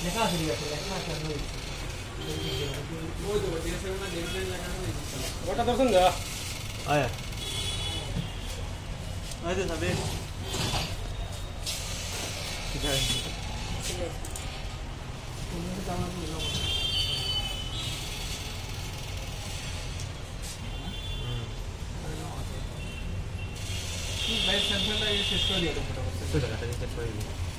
What other thing? आया आया सबे भाई सेंटर ये स्टोरी है तो